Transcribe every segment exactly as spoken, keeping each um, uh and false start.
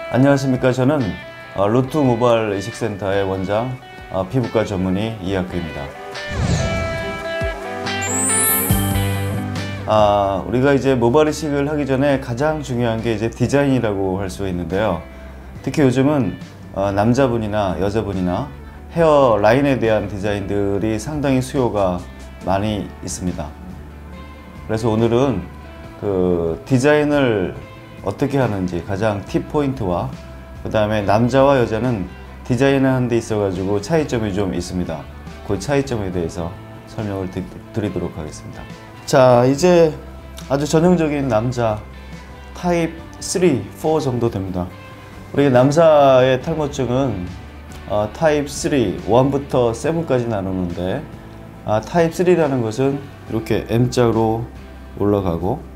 안녕하십니까. 저는 루트 모발 이식센터의 원장, 피부과 전문의 이학규입니다. 아, 우리가 이제 모발 이식을 하기 전에 가장 중요한 게 이제 디자인이라고 할 수 있는데요. 특히 요즘은 어, 남자분이나 여자분이나 헤어 라인에 대한 디자인들이 상당히 수요가 많이 있습니다. 그래서 오늘은 그 디자인을 어떻게 하는지 가장 팁 포인트와 그 다음에 남자와 여자는 디자인을 하는 데 있어 가지고 차이점이 좀 있습니다. 그 차이점에 대해서 설명을 드, 드리도록 하겠습니다. 자, 이제 아주 전형적인 남자 타입 쓰리, 사 정도 됩니다. 우리 남자의 탈모증은 어, 타입 쓰리, 일부터 칠까지 나누는데 아, 타입 쓰리라는 것은 이렇게 M자로 올라가고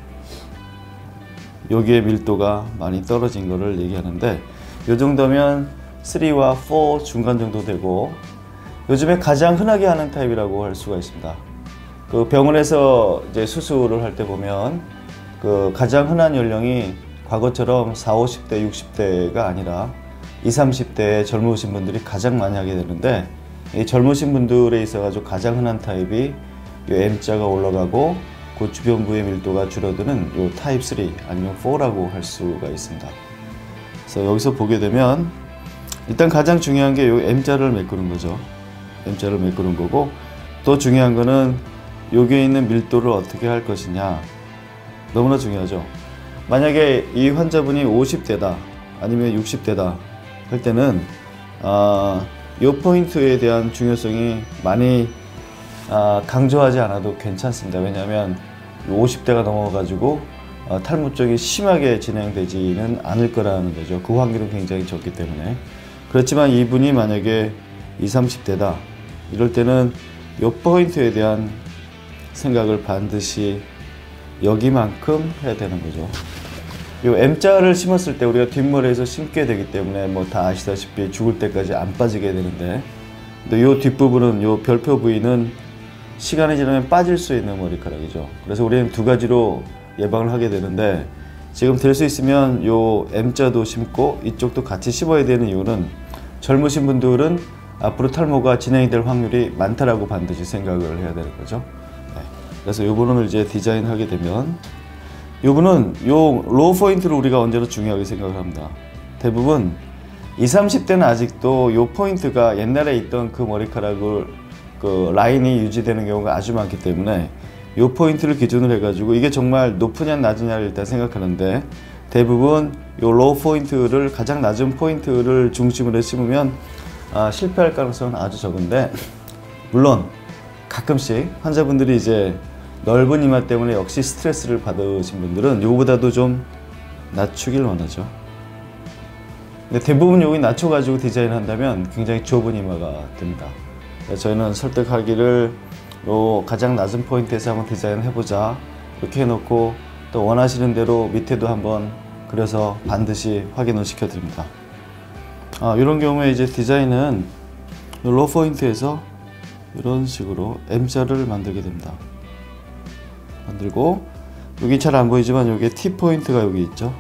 여기에 밀도가 많이 떨어진 것을 얘기하는데 이 정도면 쓰리와 사 중간 정도 되고 요즘에 가장 흔하게 하는 타입이라고 할 수가 있습니다. 그 병원에서 이제 수술을 할 때 보면 그 가장 흔한 연령이 과거처럼 사십, 오십 대, 육십 대가 아니라 이십, 삼십 대의 젊으신 분들이 가장 많이 하게 되는데 이 젊으신 분들에 있어 가지고 가장 흔한 타입이 이 M자가 올라가고 그 주변 부의 밀도가 줄어드는 이 타입 쓰리 아니면 사라고 할 수가 있습니다. 그래서 여기서 보게 되면 일단 가장 중요한 게 이 M자를 메꾸는 거죠. M자를 메꾸는 거고 또 중요한 거는 여기에 있는 밀도를 어떻게 할 것이냐 너무나 중요하죠. 만약에 이 환자분이 오십 대다 아니면 육십 대다 할 때는 어, 이 포인트에 대한 중요성이 많이 어, 강조하지 않아도 괜찮습니다. 왜냐하면 오십 대가 넘어가지고 어, 탈모증이 심하게 진행되지는 않을 거라는 거죠. 그 확률은 굉장히 적기 때문에. 그렇지만 이분이 만약에 이십, 삼십 대다 이럴 때는 이 포인트에 대한 생각을 반드시 여기만큼 해야 되는 거죠. 이 M자를 심었을 때 우리가 뒷머리에서 심게 되기 때문에 뭐 다 아시다시피 죽을 때까지 안 빠지게 되는데 근데 이 뒷부분은 이 별표 부위는 시간이 지나면 빠질 수 있는 머리카락이죠. 그래서 우리는 두 가지로 예방을 하게 되는데 지금 될 수 있으면 이 M자도 심고 이쪽도 같이 심어야 되는 이유는 젊으신 분들은 앞으로 탈모가 진행이 될 확률이 많다라고 반드시 생각을 해야 되는 거죠. 네. 그래서 이 부분을 이제 디자인하게 되면 이 부분은 이 로우 포인트를 우리가 언제나 중요하게 생각을 합니다. 대부분 이십, 삼십 대는 아직도 이 포인트가 옛날에 있던 그 머리카락을 그 라인이 유지되는 경우가 아주 많기 때문에 이 포인트를 기준으로 해가지고 이게 정말 높으냐 낮으냐를 일단 생각하는데 대부분 이 로우 포인트를 가장 낮은 포인트를 중심으로 심으면 아, 실패할 가능성은 아주 적은데 물론 가끔씩 환자분들이 이제 넓은 이마 때문에 역시 스트레스를 받으신 분들은 이거보다도 좀 낮추길 원하죠. 근데 대부분 여기 낮춰가지고 디자인을 한다면 굉장히 좁은 이마가 됩니다. 저희는 설득하기를 요 가장 낮은 포인트에서 한번 디자인 해보자 이렇게 해놓고 또 원하시는 대로 밑에도 한번 그려서 반드시 확인을 시켜드립니다. 아, 이런 경우에 이제 디자인은 로우 포인트에서 이런 식으로 M자를 만들게 됩니다. 만들고 여기 잘 안 보이지만 여기에 T 포인트가 여기 있죠.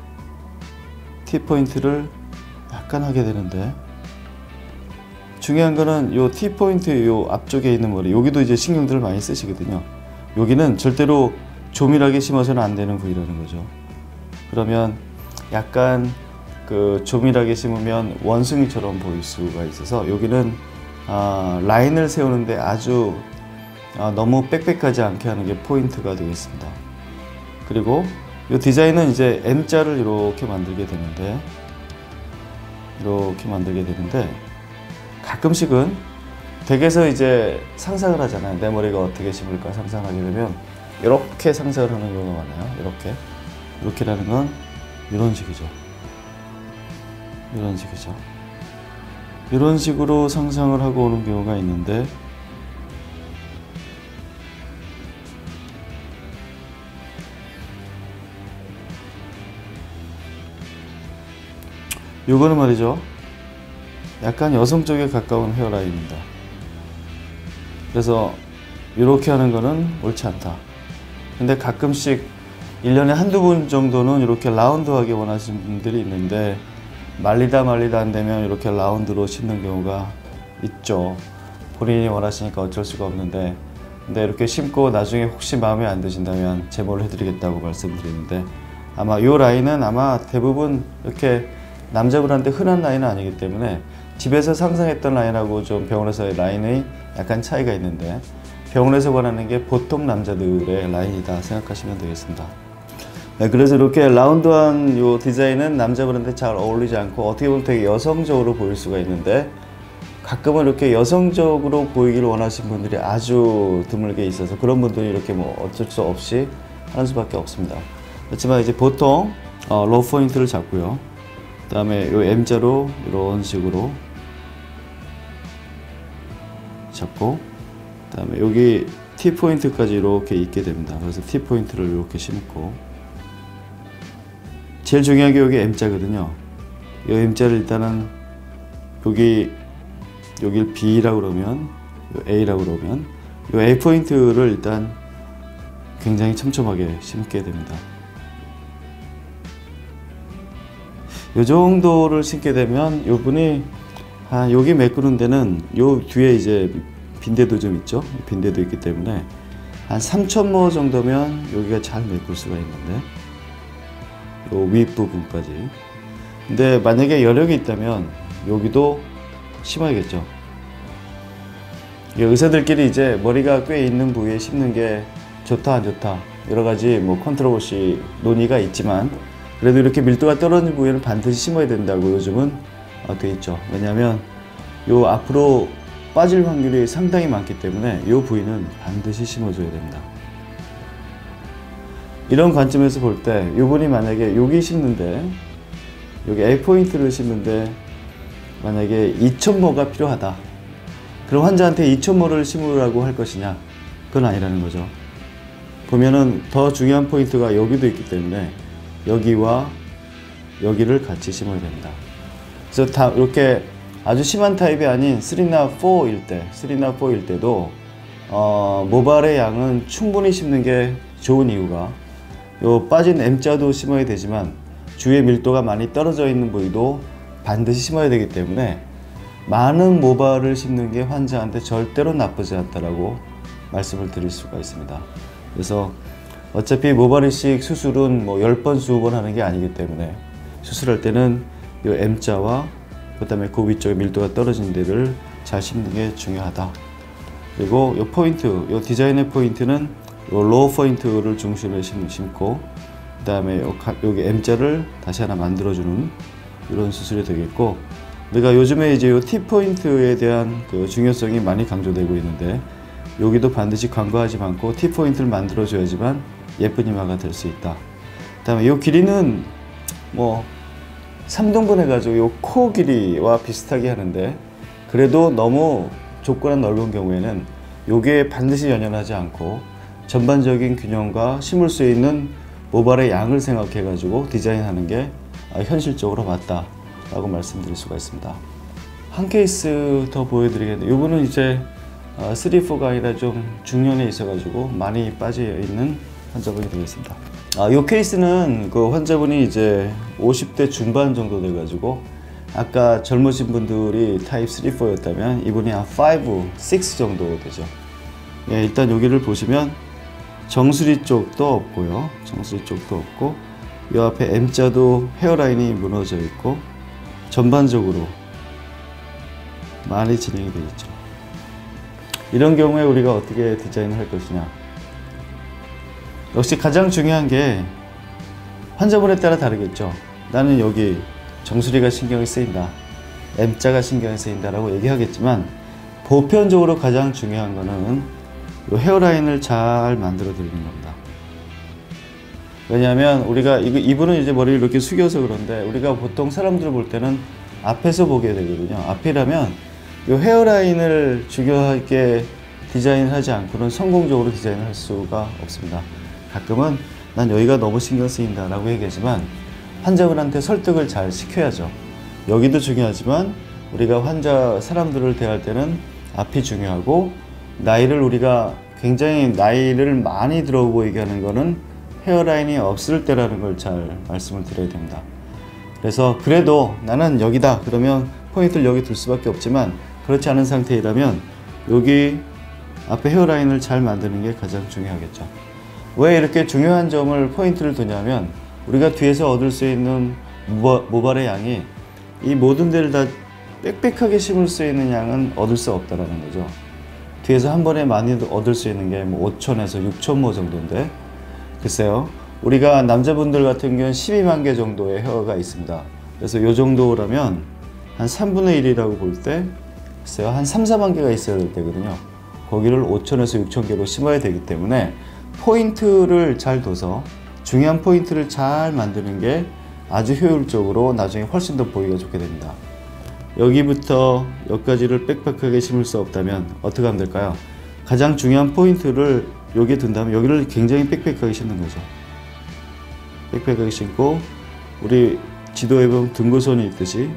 T 포인트를 약간 하게 되는데 중요한 거는 요 T 포인트 요 앞쪽에 있는 머리 여기도 이제 신경들을 많이 쓰시거든요. 여기는 절대로 조밀하게 심어서는 안 되는 부위라는 거죠. 그러면 약간 그 조밀하게 심으면 원숭이처럼 보일 수가 있어서 여기는 아, 라인을 세우는데 아주 아, 너무 빽빽하지 않게 하는 게 포인트가 되겠습니다. 그리고 이 디자인은 이제 M자를 이렇게 만들게 되는데 이렇게 만들게 되는데 가끔씩은 댁에서 이제 상상을 하잖아요. 내 머리가 어떻게 심을까 상상하게 되면 이렇게 상상을 하는 경우가 많아요. 이렇게 이렇게라는 건 이런 식이죠. 이런 식이죠. 이런 식으로 상상을 하고 오는 경우가 있는데 요거는 말이죠. 약간 여성 쪽에 가까운 헤어라인입니다. 그래서 이렇게 하는 거는 옳지 않다. 근데 가끔씩 일 년에 한두 분 정도는 이렇게 라운드하게 원하시는 분들이 있는데 말리다 말리다 안 되면 이렇게 라운드로 심는 경우가 있죠. 본인이 원하시니까 어쩔 수가 없는데, 근데 이렇게 심고 나중에 혹시 마음에 안 드신다면 제모를 해드리겠다고 말씀드리는데, 아마 이 라인은 아마 대부분 이렇게 남자분한테 흔한 라인은 아니기 때문에 집에서 상상했던 라인하고 좀 병원에서의 라인의 약간 차이가 있는데, 병원에서 원하는 게 보통 남자들의 라인이다 생각하시면 되겠습니다. 네, 그래서 이렇게 라운드한 이 디자인은 남자분한테 잘 어울리지 않고 어떻게 보면 되게 여성적으로 보일 수가 있는데, 가끔은 이렇게 여성적으로 보이기를 원하시는 분들이 아주 드물게 있어서 그런 분들이 이렇게 뭐 어쩔 수 없이 하는 수밖에 없습니다. 그렇지만 이제 보통 어, 로우 포인트를 잡고요. 그 다음에 이 M자로 이런 식으로 잡고, 그 다음에 여기 T 포인트까지 이렇게 있게 됩니다. 그래서 T 포인트를 이렇게 심고, 제일 중요한 게 여기 M자거든요. 이 M자를 일단은 여기 여길 B라고 그러면, A라고 그러면 이 A 포인트를 일단 굉장히 촘촘하게 심게 됩니다. 이 정도를 심게 되면 이분이 아, 여기 메꾸는 데는 요 뒤에 이제 빈대도 좀 있죠. 빈대도 있기 때문에 한 삼천 모 정도면 여기가 잘 메꿀 수가 있는데, 요 윗부분까지. 근데 만약에 여력이 있다면 여기도 심어야겠죠. 의사들끼리 이제 머리가 꽤 있는 부위에 심는 게 좋다 안 좋다 여러 가지 뭐 컨트로버시 논의가 있지만, 그래도 이렇게 밀도가 떨어진 부위는 반드시 심어야 된다고 요즘은 돼 있죠. 왜냐하면 요 앞으로 빠질 확률이 상당히 많기 때문에 이 부위는 반드시 심어줘야 됩니다. 이런 관점에서 볼 때 이분이 만약에 여기 심는데, 여기 A 포인트를 심는데 만약에 이천 모가 필요하다. 그럼 환자한테 이천 모를 심으라고 할 것이냐? 그건 아니라는 거죠. 보면은 더 중요한 포인트가 여기도 있기 때문에 여기와 여기를 같이 심어야 됩니다. 그래서 다 이렇게 아주 심한 타입이 아닌 삼이나 사일 때, 삼이나 사일 때도 어, 모발의 양은 충분히 심는 게 좋은 이유가, 요 빠진 M자도 심어야 되지만 주위에 밀도가 많이 떨어져 있는 부위도 반드시 심어야 되기 때문에 많은 모발을 심는 게 환자한테 절대로 나쁘지 않다라고 말씀을 드릴 수가 있습니다. 그래서 어차피 모발 이식 수술은 뭐 열 번, 이십 번 하는 게 아니기 때문에 수술할 때는 이 M자와 그 다음에 그 위쪽에 밀도가 떨어진 데를 잘 심는 게 중요하다. 그리고 이 포인트, 이 디자인의 포인트는 이 로우 포인트를 중심에 심고, 그 다음에 여기 M자를 다시 하나 만들어주는 이런 수술이 되겠고, 우리가 요즘에 이제 이 T 포인트에 대한 그 중요성이 많이 강조되고 있는데, 여기도 반드시 간과하지 않고 T 포인트를 만들어줘야지만 예쁜 이마가 될 수 있다. 그 다음에 이 길이는 뭐 삼 등분 해가지고 이 코 길이와 비슷하게 하는데, 그래도 너무 좁거나 넓은 경우에는 요게 반드시 연연하지 않고 전반적인 균형과 심을 수 있는 모발의 양을 생각해 가지고 디자인하는 게 현실적으로 맞다 라고 말씀드릴 수가 있습니다. 한 케이스 더 보여드리겠는데, 이분은 이제 삼, 사가 아니라 좀 중년에 있어 가지고 많이 빠져 있는 환자분이 되겠습니다. 아, 이 케이스는 그 환자분이 이제 오십 대 중반 정도 돼 가지고, 아까 젊으신 분들이 타입 삼, 사였다면 이분이 한 오, 육 정도 되죠. 예, 일단 여기를 보시면 정수리 쪽도 없고요. 정수리 쪽도 없고, 이 앞에 M자도 헤어라인이 무너져 있고, 전반적으로 많이 진행이 되어 있죠. 이런 경우에 우리가 어떻게 디자인을 할 것이냐. 역시 가장 중요한 게 환자분에 따라 다르겠죠. 나는 여기 정수리가 신경이 쓰인다, M자가 신경이 쓰인다 라고 얘기하겠지만, 보편적으로 가장 중요한 거는 이 헤어라인을 잘 만들어 드리는 겁니다. 왜냐하면 우리가 이분은 이제 머리를 이렇게 숙여서 그런데, 우리가 보통 사람들을 볼 때는 앞에서 보게 되거든요. 앞이라면 이 헤어라인을 중요하게 디자인을 하지 않고는 성공적으로 디자인을 할 수가 없습니다. 가끔은 난 여기가 너무 신경 쓰인다 라고 얘기하지만 환자분한테 설득을 잘 시켜야죠. 여기도 중요하지만 우리가 환자 사람들을 대할 때는 앞이 중요하고, 나이를 우리가 굉장히 나이를 많이 들어 보이게 하는 거는 헤어라인이 없을 때라는 걸 잘 말씀을 드려야 됩니다. 그래서 그래도 나는 여기다 그러면 포인트를 여기 둘 수밖에 없지만, 그렇지 않은 상태이라면 여기 앞에 헤어라인을 잘 만드는 게 가장 중요하겠죠. 왜 이렇게 중요한 점을 포인트를 두냐면, 우리가 뒤에서 얻을 수 있는 모바, 모발의 양이 이 모든 데를 다 빽빽하게 심을 수 있는 양은 얻을 수 없다는 거죠. 뒤에서 한 번에 많이 얻을 수 있는 게 뭐 오천에서 육천 모 정도인데, 글쎄요, 우리가 남자분들 같은 경우는 십이만 개 정도의 헤어가 있습니다. 그래서 이 정도라면 한 삼분의 일이라고 볼 때 글쎄요, 한 삼, 사만 개가 있어야 될 때거든요. 거기를 오천에서 육천 개로 심어야 되기 때문에 포인트를 잘 둬서 중요한 포인트를 잘 만드는 게 아주 효율적으로 나중에 훨씬 더 보기가 좋게 됩니다. 여기부터 여기까지를 빽빽하게 심을 수 없다면 어떻게 하면 될까요? 가장 중요한 포인트를 여기에 둔다면 여기를 굉장히 빽빽하게 심는 거죠. 빽빽하게 심고, 우리 지도에 보면 등고선이 있듯이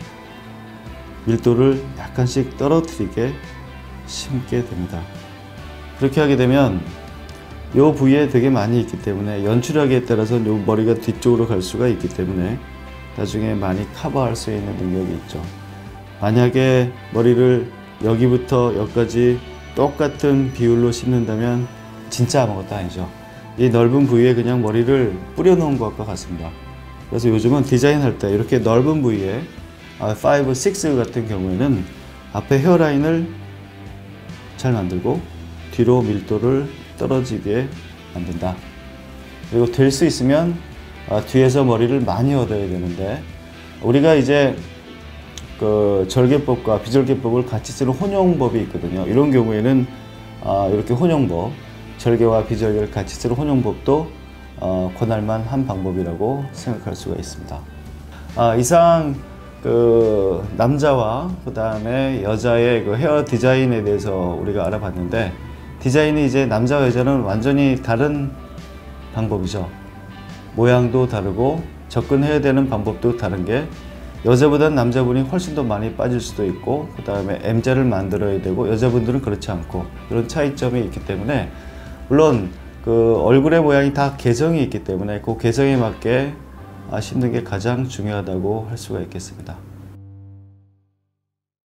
밀도를 약간씩 떨어뜨리게 심게 됩니다. 그렇게 하게 되면 이 부위에 되게 많이 있기 때문에 연출하기에 따라서 이 머리가 뒤쪽으로 갈 수가 있기 때문에 나중에 많이 커버할 수 있는 능력이 있죠. 만약에 머리를 여기부터 여기까지 똑같은 비율로 심는다면 진짜 아무것도 아니죠. 이 넓은 부위에 그냥 머리를 뿌려 놓은 것과 같습니다. 그래서 요즘은 디자인할 때 이렇게 넓은 부위에 오, 육 같은 경우에는 앞에 헤어라인을 잘 만들고 뒤로 밀도를 떨어지게 만든다. 그리고 될 수 있으면 뒤에서 머리를 많이 얻어야 되는데, 우리가 이제 그 절개법과 비절개법을 같이 쓰는 혼용법이 있거든요. 이런 경우에는 이렇게 혼용법, 절개와 비절개를 같이 쓰는 혼용법도 권할만 한 방법이라고 생각할 수가 있습니다. 이상 그 남자와 그 다음에 여자의 그 헤어 디자인에 대해서 우리가 알아봤는데, 디자인이 이제 남자와 여자는 완전히 다른 방법이죠. 모양도 다르고 접근해야 되는 방법도 다른 게, 여자보다는 남자분이 훨씬 더 많이 빠질 수도 있고, 그 다음에 M자를 만들어야 되고, 여자분들은 그렇지 않고, 이런 차이점이 있기 때문에, 물론 그 얼굴의 모양이 다 개성이 있기 때문에 그 개성에 맞게 심는 게 가장 중요하다고 할 수가 있겠습니다.